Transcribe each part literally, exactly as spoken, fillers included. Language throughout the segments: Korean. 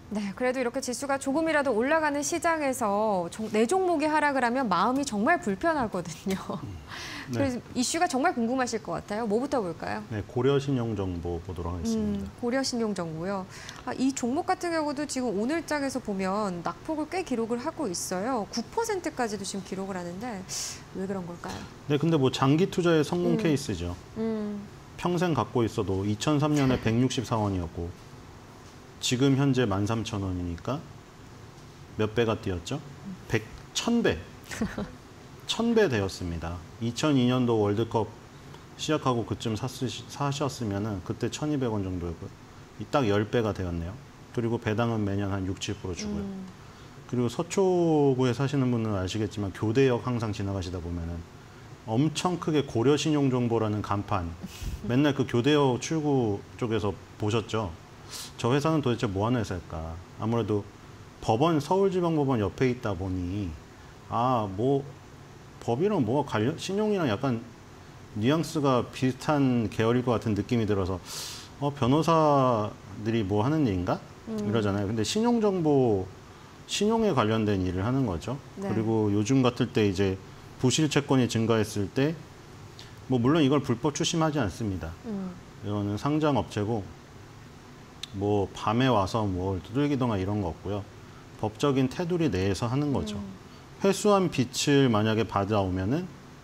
네, 그래도 이렇게 지수가 조금이라도 올라가는 시장에서 내 종목이 하락을 하면 마음이 정말 불편하거든요. 네. 그래서 이슈가 정말 궁금하실 것 같아요. 뭐부터 볼까요? 네, 고려신용정보 보도록 하겠습니다. 음, 고려신용정보요. 아, 이 종목 같은 경우도 지금 오늘장에서 보면 낙폭을 꽤 기록을 하고 있어요. 구 퍼센트까지도 지금 기록을 하는데 왜 그런 걸까요? 네, 근데 뭐 장기 투자의 성공 음. 케이스죠. 음. 평생 갖고 있어도 이천삼 년에 백육십사 원이었고 지금 현재 만 삼천 원이니까 몇 배가 뛰었죠? 백, 천 배. 천 배 되었습니다. 이천이 년도 월드컵 시작하고 그쯤 샀으시, 사셨으면은 그때 천이백 원 정도였고요. 딱 십 배가 되었네요. 그리고 배당은 매년 한 육, 칠 퍼센트 주고요. 음. 그리고 서초구에 사시는 분은 아시겠지만 교대역 항상 지나가시다 보면은 엄청 크게 고려신용정보라는 간판, 맨날 그 교대역 출구 쪽에서 보셨죠? 저 회사는 도대체 뭐 하는 회사일까? 아무래도 법원, 서울지방법원 옆에 있다 보니 아, 뭐 법이랑 뭐가 관련, 신용이랑 약간 뉘앙스가 비슷한 계열일 것 같은 느낌이 들어서 어, 변호사들이 뭐 하는 일인가? 음. 이러잖아요. 근데 신용정보, 신용에 관련된 일을 하는 거죠. 네. 그리고 요즘 같을 때 이제 부실 채권이 증가했을 때 뭐 물론 이걸 불법 추심하지 않습니다. 음. 이거는 상장업체고 뭐 밤에 와서 뭘 두들기거나 이런 거 없고요. 법적인 테두리 내에서 하는 거죠. 음. 회수한 빚을 만약에 받아오면은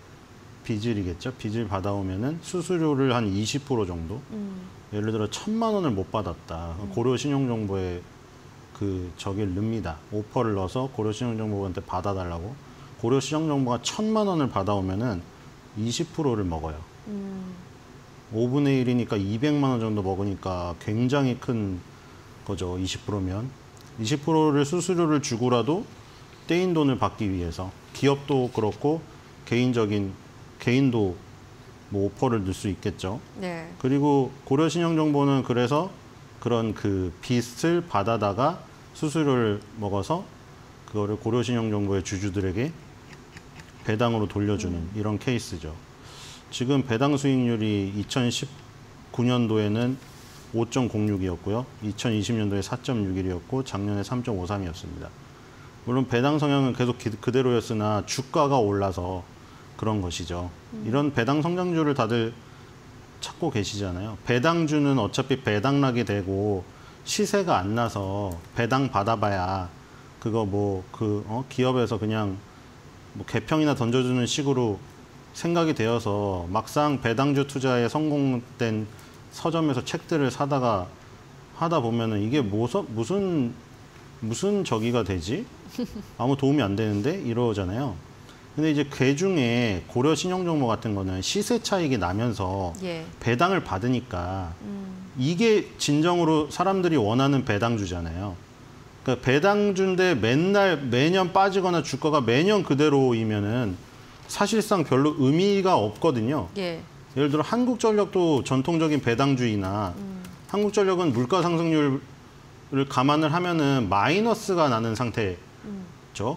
빚을이겠죠. 빚을 받아오면은 수수료를 한 이십 퍼센트 정도. 음. 예를 들어 천만 원을 못 받았다. 음. 고려신용정보에 그 저기를 넣습니다. 오퍼를 넣어서 고려신용정보한테 받아달라고. 고려신용정보가 천만 원을 받아오면은 이십 퍼센트를 먹어요. 음. 오분의 일이니까 이백만 원 정도 먹으니까 굉장히 큰 거죠. 이십 퍼센트면. 이십 퍼센트를 수수료를 주고라도 떼인 돈을 받기 위해서. 기업도 그렇고 개인적인, 개인도 뭐 오퍼를 넣을 수 있겠죠. 네. 그리고 고려신용정보는 그래서 그런 그 빚을 받아다가 수수료를 먹어서 그거를 고려신용정보의 주주들에게 배당으로 돌려주는 음. 이런 케이스죠. 지금 배당 수익률이 이천십구 년도에는 오 점 공육이었고요. 이천이십 년도에 사 점 육일이었고 작년에 삼 점 오삼이었습니다. 물론 배당 성향은 계속 기, 그대로였으나 주가가 올라서 그런 것이죠. 음. 이런 배당 성장주를 다들 찾고 계시잖아요. 배당주는 어차피 배당락이 되고 시세가 안 나서 배당 받아봐야 그거 뭐 그 어? 기업에서 그냥 뭐 개평이나 던져주는 식으로 생각이 되어서 막상 배당주 투자에 성공된 서점에서 책들을 사다가 하다 보면은 이게 뭐서, 무슨 무슨 저기가 되지? 아무 도움이 안 되는데 이러잖아요. 근데 이제 그 중에 고려 신용정보 같은 거는 시세 차익이 나면서 예. 배당을 받으니까 음. 이게 진정으로 사람들이 원하는 배당주잖아요. 그러니까 배당주인데 맨날 매년 빠지거나 주가가 매년 그대로이면은 사실상 별로 의미가 없거든요. 예. 예를 들어 한국전력도 전통적인 배당주의나 음. 한국전력은 물가 상승률을 감안을 하면은 마이너스가 나는 상태죠. 음.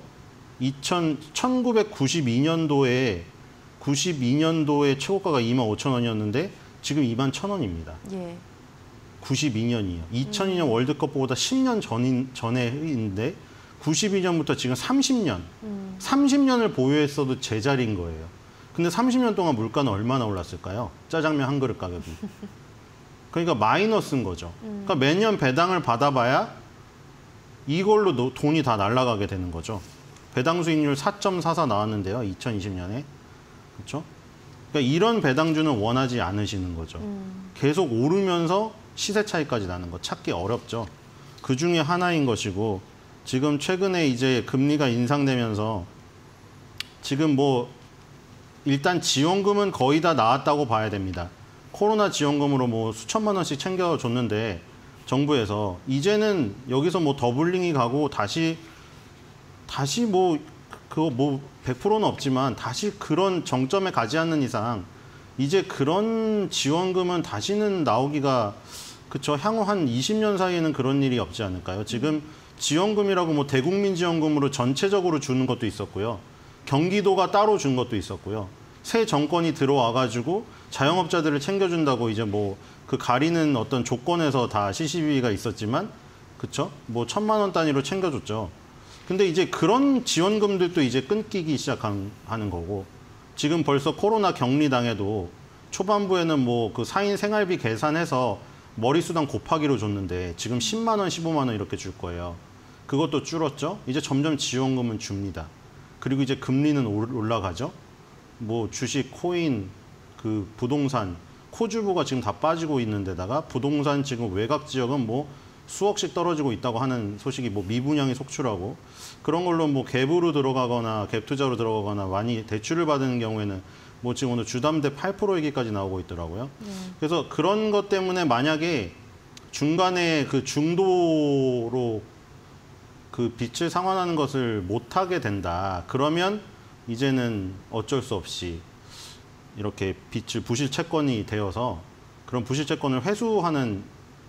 천구백구십이 년도에 구십이 년도에 최고가가 이만 오천 원이었는데 지금 이만 천 원입니다. 예. 구십이 년이요. 이천이 년 음. 월드컵보다 십 년 전인, 전에 있는데 구십이 년부터 지금 삼십 년. 음. 삼십 년을 보유했어도 제자리인 거예요. 근데 삼십 년 동안 물가는 얼마나 올랐을까요? 짜장면 한 그릇 가격이. 그러니까 마이너스인 거죠. 음. 그러니까 매년 배당을 받아봐야 이걸로 노, 돈이 다 날아가게 되는 거죠. 배당 수익률 사 점 사사 나왔는데요. 이천이십 년에. 그렇죠? 그러니까 이런 배당주는 원하지 않으시는 거죠. 음. 계속 오르면서 시세 차이까지 나는 거 찾기 어렵죠. 그 중에 하나인 것이고 지금 최근에 이제 금리가 인상되면서 지금 뭐 일단 지원금은 거의 다 나왔다고 봐야 됩니다. 코로나 지원금으로 뭐 수천만 원씩 챙겨줬는데 정부에서 이제는 여기서 뭐 더블링이 가고 다시 다시 뭐 그거 뭐 백 퍼센트는 없지만 다시 그런 정점에 가지 않는 이상 이제 그런 지원금은 다시는 나오기가 그쵸 향후 한 이십 년 사이에는 그런 일이 없지 않을까요? 지금 지원금이라고 뭐 대국민 지원금으로 전체적으로 주는 것도 있었고요. 경기도가 따로 준 것도 있었고요. 새 정권이 들어와가지고 자영업자들을 챙겨준다고 이제 뭐 그 가리는 어떤 조건에서 다 씨씨비비가 있었지만 그쵸? 뭐 천만 원 단위로 챙겨줬죠. 근데 이제 그런 지원금들도 이제 끊기기 시작하는 거고, 지금 벌써 코로나 격리 당해도 초반부에는 뭐 그 사 인 생활비 계산해서 머리수당 곱하기로 줬는데 지금 십만 원, 십오만 원 이렇게 줄 거예요. 그것도 줄었죠. 이제 점점 지원금은 줍니다. 그리고 이제 금리는 올라가죠. 뭐 주식, 코인, 그 부동산, 코주부가 지금 다 빠지고 있는 데다가 부동산 지금 외곽 지역은 뭐 수억씩 떨어지고 있다고 하는 소식이 뭐 미분양이 속출하고, 그런 걸로 뭐 갭으로 들어가거나 갭 투자로 들어가거나 많이 대출을 받는 경우에는 뭐 지금 오늘 주담대 팔 퍼센트 얘기까지 나오고 있더라고요. 음. 그래서 그런 것 때문에 만약에 중간에 그 중도로 그 빚을 상환하는 것을 못하게 된다. 그러면 이제는 어쩔 수 없이 이렇게 빚을 부실 채권이 되어서 그런 부실 채권을 회수하는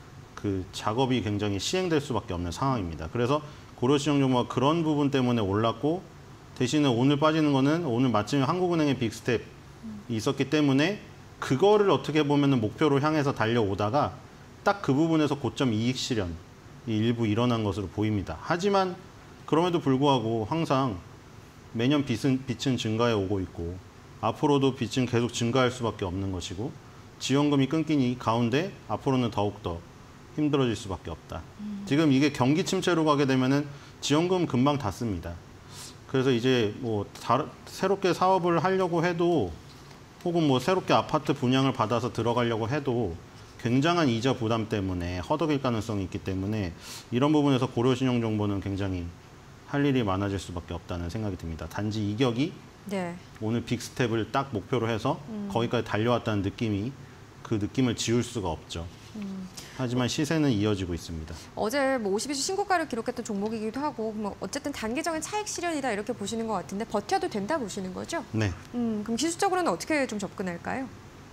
그 작업이 굉장히 시행될 수밖에 없는 상황입니다. 그래서 고려신용정보가 그런 부분 때문에 올랐고, 대신에 오늘 빠지는 거는 오늘 마침에 한국은행의 빅스텝이 있었기 때문에 그거를 어떻게 보면 목표로 향해서 달려오다가 딱 그 부분에서 고점 이익 실현이 일부 일어난 것으로 보입니다. 하지만 그럼에도 불구하고 항상 매년 빚은, 빚은 증가해 오고 있고 앞으로도 빚은 계속 증가할 수밖에 없는 것이고, 지원금이 끊긴 이 가운데 앞으로는 더욱더 힘들어질 수밖에 없다. 음. 지금 이게 경기 침체로 가게 되면은 지원금 금방 다 씁니다. 그래서 이제 뭐 다, 새롭게 사업을 하려고 해도, 혹은 뭐 새롭게 아파트 분양을 받아서 들어가려고 해도 굉장한 이자 부담 때문에 허덕일 가능성이 있기 때문에 이런 부분에서 고려신용정보는 굉장히 할 일이 많아질 수밖에 없다는 생각이 듭니다. 단지 이격이 네. 오늘 빅스텝을 딱 목표로 해서 음. 거기까지 달려왔다는 느낌이, 그 느낌을 지울 수가 없죠. 음. 하지만 시세는 이어지고 있습니다. 어제 뭐 오십이 주 신고가를 기록했던 종목이기도 하고, 뭐 어쨌든 단기적인 차익 실현이다 이렇게 보시는 것 같은데 버텨도 된다 보시는 거죠? 네. 음, 그럼 기술적으로는 어떻게 좀 접근할까요?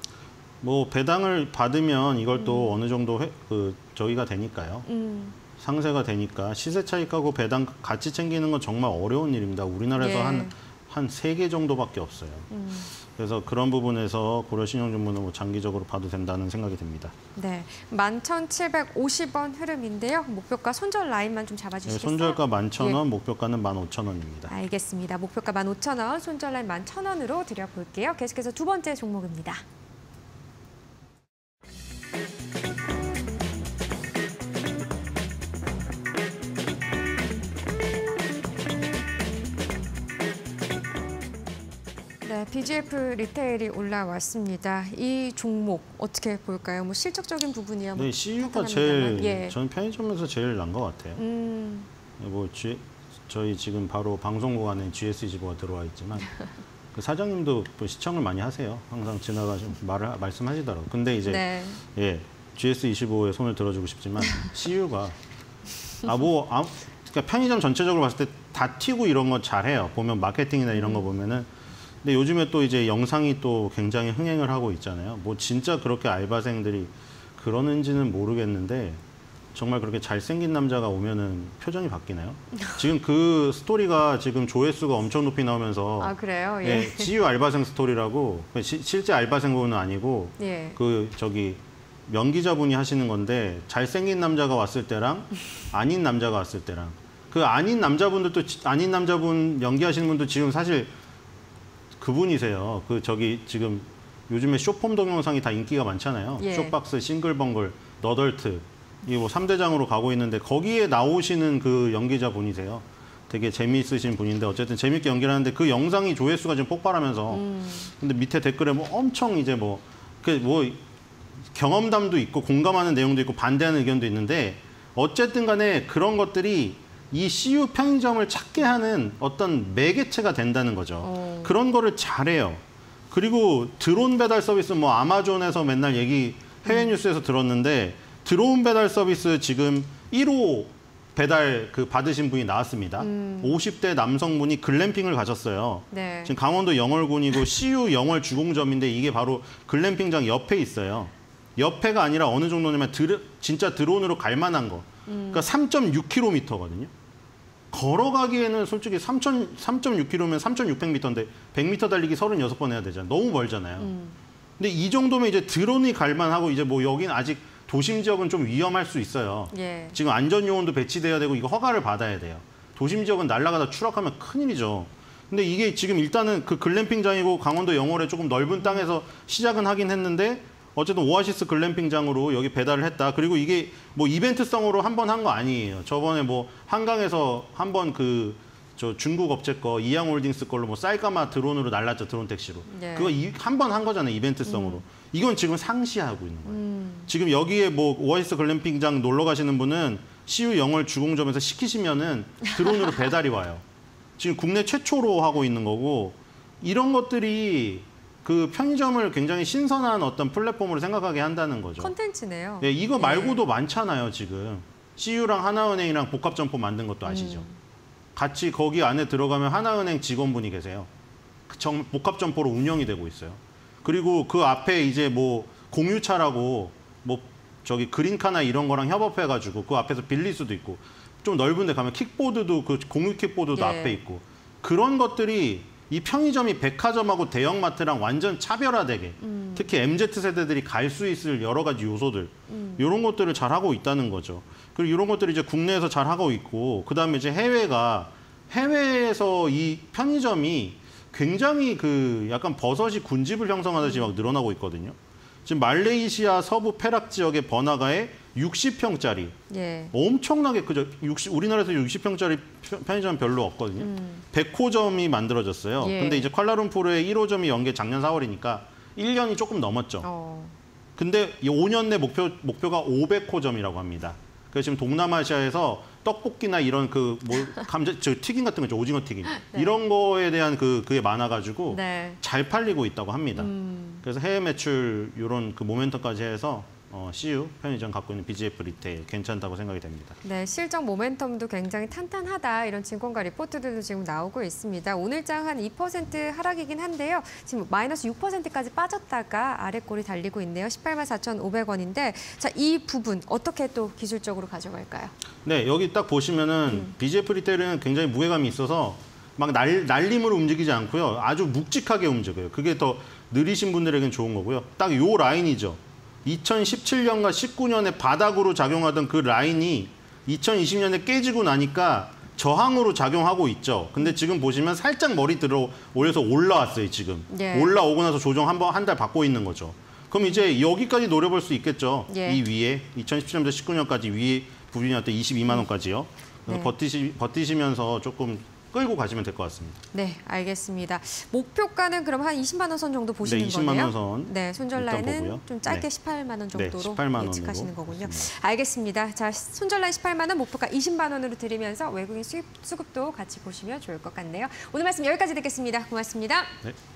뭐 배당을 받으면 이걸 또 음. 어느 정도 회, 그 저기가 되니까요. 음. 상세가 되니까 시세 차익하고 배당 같이 챙기는 건 정말 어려운 일입니다. 우리나라에서 예. 한 한 세 개 정도밖에 없어요. 음. 그래서 그런 부분에서 고려신용정보는 뭐 장기적으로 봐도 된다는 생각이 듭니다. 네, 만 천칠백오십 원 흐름인데요. 목표가 손절 라인만 좀 잡아주시겠어요? 네, 손절가 만 천 원, 예. 목표가는 만 오천 원입니다. 알겠습니다. 목표가 만 오천 원, 손절 라인 만 천 원으로 드려볼게요. 계속해서 두 번째 종목입니다. 네, 비지에프 리테일이 올라왔습니다. 이 종목 어떻게 볼까요? 뭐 실적적인 부분이야. 뭐 네, 씨유가 제일 예. 전 편의점에서 제일 난 것 같아요. 음. 뭐 G, 저희 지금 바로 방송국 안에 지에스이십오가 들어와 있지만 그 사장님도 또 시청을 많이 하세요. 항상 지나가서 말을 말씀하시더라고요. 근데 이제 네. 예, 지에스이십오에 손을 들어주고 싶지만 씨유가 아 뭐 아, 그러니까 편의점 전체적으로 봤을 때 다 튀고 이런 거 잘해요. 보면 마케팅이나 이런 거 보면은. 근데 요즘에 또 이제 영상이 또 굉장히 흥행을 하고 있잖아요. 뭐 진짜 그렇게 알바생들이 그러는지는 모르겠는데 정말 그렇게 잘생긴 남자가 오면은 표정이 바뀌나요? 지금 그 스토리가 지금 조회수가 엄청 높이 나오면서 아 그래요? 예. 예, 지유 알바생 스토리라고 시, 실제 알바생 분은 아니고 예. 그 저기 연기자분이 하시는 건데 잘생긴 남자가 왔을 때랑 아닌 남자가 왔을 때랑 그 아닌 남자분들도 아닌 남자분 연기하시는 분도 지금 사실 그분이세요. 그 저기 지금 요즘에 쇼폼 동영상이 다 인기가 많잖아요. 예. 쇼박스, 싱글벙글, 너덜트 이 뭐 삼 대장으로 가고 있는데 거기에 나오시는 그 연기자 분이세요. 되게 재미있으신 분인데 어쨌든 재밌게 연기를 하는데 그 영상이 조회수가 지금 폭발하면서 음. 근데 밑에 댓글에 뭐 엄청 이제 뭐 그 뭐 경험담도 있고 공감하는 내용도 있고 반대하는 의견도 있는데 어쨌든 간에 그런 것들이 이 씨유 편의점을 찾게 하는 어떤 매개체가 된다는 거죠. 오. 그런 거를 잘해요. 그리고 드론 배달 서비스 뭐 아마존에서 맨날 얘기 해외 뉴스에서 들었는데 드론 배달 서비스 지금 일 호 배달 그 받으신 분이 나왔습니다. 음. 오십 대 남성분이 글램핑을 가셨어요. 네. 지금 강원도 영월군이고 씨유 영월 주공점인데 이게 바로 글램핑장 옆에 있어요. 옆에가 아니라 어느 정도냐면 드르, 진짜 드론으로 갈 만한 거. 음. 그러니까 삼 점 육 킬로미터거든요. 걸어가기에는 솔직히 삼 점 육 킬로미터면 삼천육백 미터인데 백 미터 달리기 서른여섯 번 해야 되잖아요. 너무 멀잖아요. 음. 근데 이 정도면 이제 드론이 갈 만하고 이제 뭐 여긴 아직 도심 지역은 좀 위험할 수 있어요. 예. 지금 안전 요원도 배치돼야 되고 이거 허가를 받아야 돼요. 도심 지역은 날아가다 추락하면 큰일이죠. 근데 이게 지금 일단은 그 글램핑장이고 강원도 영월에 조금 넓은 땅에서 시작은 하긴 했는데 어쨌든 오아시스 글램핑장으로 여기 배달을 했다. 그리고 이게 뭐 이벤트성으로 한 번 한 거 아니에요. 저번에 뭐 한강에서 한 번 그 저 중국 업체 거 이양홀딩스 걸로 뭐 쌀까마 드론으로 날랐죠. 드론 택시로. 네. 그거 한 번 한 거잖아요. 이벤트성으로. 음. 이건 지금 상시하고 있는 거예요. 음. 지금 여기에 뭐 오아시스 글램핑장 놀러 가시는 분은 씨유 영월 주공점에서 시키시면은 드론으로 배달이 와요. 지금 국내 최초로 하고 있는 거고 이런 것들이 그 편의점을 굉장히 신선한 어떤 플랫폼으로 생각하게 한다는 거죠. 콘텐츠네요. 네, 이거 말고도 네. 많잖아요, 지금. 씨유랑 하나은행이랑 복합점포 만든 것도 아시죠? 음. 같이 거기 안에 들어가면 하나은행 직원분이 계세요. 정, 복합점포로 운영이 되고 있어요. 그리고 그 앞에 이제 뭐 공유차라고 뭐 저기 그린카나 이런 거랑 협업해가지고 그 앞에서 빌릴 수도 있고 좀 넓은 데 가면 킥보드도 그 공유 킥보드도 예. 앞에 있고 그런 것들이 이 편의점이 백화점하고 대형마트랑 완전 차별화되게 음. 특히 엠지 세대들이 갈 수 있을 여러 가지 요소들 음. 이런 것들을 잘 하고 있다는 거죠. 그리고 이런 것들이 이제 국내에서 잘 하고 있고 그다음에 이제 해외가 해외에서 이 편의점이 굉장히 그 약간 버섯이 군집을 형성하듯이 막 늘어나고 있거든요. 지금 말레이시아 서부 페락 지역의 버나가에 육십 평짜리 예. 엄청나게 크죠. 육십, 우리나라에서 육십 평짜리 편의점 별로 없거든요. 음. 백 호점이 만들어졌어요. 예. 근데 이제 쿠알라룸푸르에 일 호점이 연계 작년 사월이니까 일 년이 조금 넘었죠. 어. 근데 이 오 년 내 목표, 목표가 오백 호점이라고 합니다. 그래서 지금 동남아시아에서 떡볶이나 이런 그 뭐 감자 저 튀김 같은 거죠. 오징어 튀김. 네. 이런 거에 대한 그 그게 많아 가지고 네. 잘 팔리고 있다고 합니다. 음. 그래서 해외 매출 이런 그 모멘텀까지 해서 어, 씨유 편의점 갖고 있는 비지에프 리테일 괜찮다고 생각이 됩니다. 네, 실적 모멘텀도 굉장히 탄탄하다 이런 증권가 리포트들도 지금 나오고 있습니다. 오늘장 한 이 퍼센트 하락이긴 한데요. 지금 마이너스 육 퍼센트까지 빠졌다가 아래 꼴이 달리고 있네요. 십팔만 사천오백 원인데 자, 이 부분 어떻게 또 기술적으로 가져갈까요? 네, 여기 딱 보시면은 음. 비지에프 리테일은 굉장히 무게감이 있어서 막 날, 날림으로 움직이지 않고요. 아주 묵직하게 움직여요. 그게 더 느리신 분들에겐 좋은 거고요. 딱 요 라인이죠. 이천십칠 년과 십구 년에 바닥으로 작용하던 그 라인이 이천이십 년에 깨지고 나니까 저항으로 작용하고 있죠. 근데 지금 보시면 살짝 머리 들어 올려서 올라왔어요, 지금. 예. 올라오고 나서 조정 한 번, 한 달 받고 있는 거죠. 그럼 이제 여기까지 노려볼 수 있겠죠. 예. 이 위에, 이천십칠 년부터 십구 년까지 위에 부분이었던 이십이만 원까지요. 네. 버티시, 버티시면서 조금 끌고 가시면 될 것 같습니다. 네, 알겠습니다. 목표가는 그럼 한 이십만 원 선 정도 보시는 네, 이십만 거네요? 원 선. 네, 손절라인은 좀 짧게 네. 십팔만 원 정도로 네, 십팔만 예측하시는 거군요. 그렇습니다. 알겠습니다. 자, 손절라인 십팔만 원, 목표가 이십만 원으로 드리면서 외국인 수입, 수급도 같이 보시면 좋을 것 같네요. 오늘 말씀 여기까지 듣겠습니다. 고맙습니다. 네.